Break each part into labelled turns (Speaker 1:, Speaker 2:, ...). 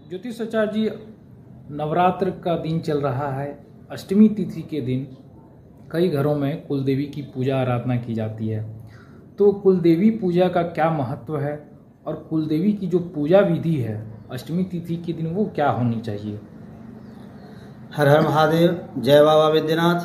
Speaker 1: ज्योतिषाचार्य जी, नवरात्र का दिन चल रहा है। अष्टमी तिथि के दिन कई घरों में कुलदेवी की पूजा आराधना की जाती है। तो कुलदेवी पूजा का क्या महत्व है और कुलदेवी की जो पूजा विधि है अष्टमी तिथि के दिन वो क्या होनी चाहिए?
Speaker 2: हर हर महादेव। जय बाबा वैद्यनाथ।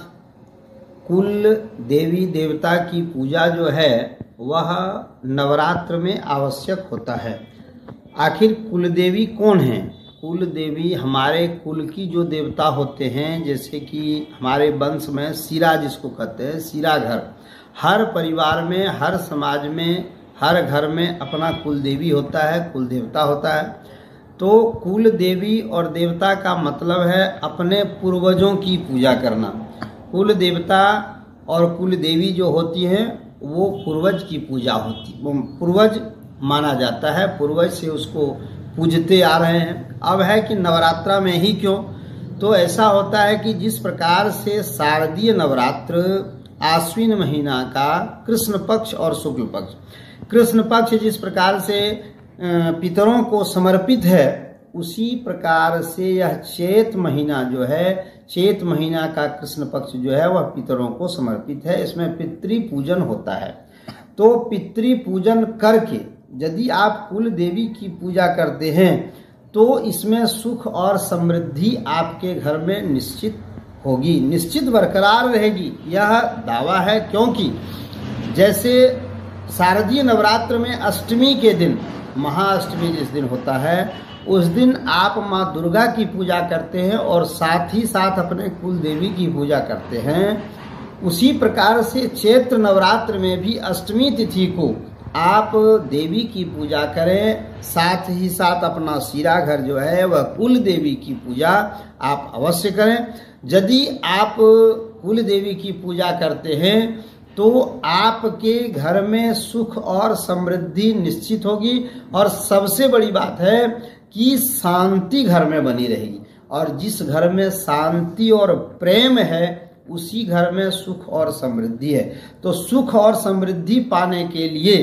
Speaker 2: कुल देवी देवता की पूजा जो है वह नवरात्र में आवश्यक होता है। आखिर कुलदेवी कौन है? कुलदेवी हमारे कुल की जो देवता होते हैं, जैसे कि हमारे वंश में सिरा जिसको कहते हैं, सिरा घर। हर परिवार में, हर समाज में, हर घर में अपना कुलदेवी होता है, कुल देवता होता है। तो कुल देवी और देवता का मतलब है अपने पूर्वजों की पूजा करना। कुल देवता और कुल देवी जो होती हैं वो पूर्वज की पूजा होती, वो पूर्वज माना जाता है, पूर्वज से उसको पूजते आ रहे हैं। अब है कि नवरात्रा में ही क्यों? तो ऐसा होता है कि जिस प्रकार से शारदीय नवरात्र आश्विन महीना का कृष्ण पक्ष और शुक्ल पक्ष, कृष्ण पक्ष जिस प्रकार से पितरों को समर्पित है, उसी प्रकार से यह चैत महीना जो है, चैत महीना का कृष्ण पक्ष जो है वह पितरों को समर्पित है। इसमें पितृ पूजन होता है। तो पितृ पूजन करके यदि आप कुल देवी की पूजा करते हैं तो इसमें सुख और समृद्धि आपके घर में निश्चित होगी, निश्चित बरकरार रहेगी। यह दावा है, क्योंकि जैसे शारदीय नवरात्र में अष्टमी के दिन, महाअष्टमी जिस दिन होता है, उस दिन आप माँ दुर्गा की पूजा करते हैं और साथ ही साथ अपने कुल देवी की पूजा करते हैं। उसी प्रकार से चैत्र नवरात्र में भी अष्टमी तिथि को आप देवी की पूजा करें, साथ ही साथ अपना सिरा घर जो है वह कुल देवी की पूजा आप अवश्य करें। यदि आप कुल देवी की पूजा करते हैं तो आपके घर में सुख और समृद्धि निश्चित होगी, और सबसे बड़ी बात है कि शांति घर में बनी रहेगी। और जिस घर में शांति और प्रेम है उसी घर में सुख और समृद्धि है। तो सुख और समृद्धि पाने के लिए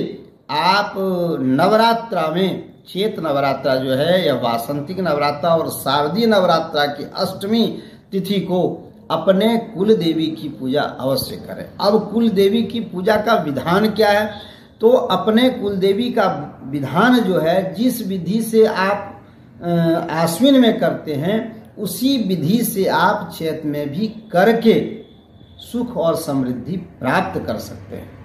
Speaker 2: आप नवरात्रा में, चैत नवरात्रा जो है या वासंतिक नवरात्रा और शारदीय नवरात्रा की अष्टमी तिथि को अपने कुल देवी की पूजा अवश्य करें। अब कुल देवी की पूजा का विधान क्या है? तो अपने कुल देवी का विधान जो है, जिस विधि से आप आश्विन में करते हैं उसी विधि से आप चैत में भी करके सुख और समृद्धि प्राप्त कर सकते हैं।